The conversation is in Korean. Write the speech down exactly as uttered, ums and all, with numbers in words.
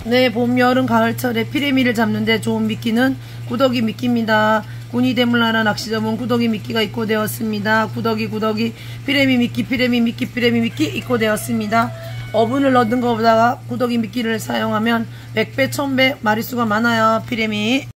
네, 봄, 여름, 가을철에 피레미를 잡는데 좋은 미끼는 구더기 미끼입니다. 군이 대물라나 낚시점은 구더기 미끼가 입고되었습니다. 구더기 구더기 피레미 미끼 피레미 미끼 피레미 미끼 입고되었습니다. 어분을 넣는 것보다 구더기 미끼를 사용하면 백 배, 천 배 마리수가 많아요. 피레미.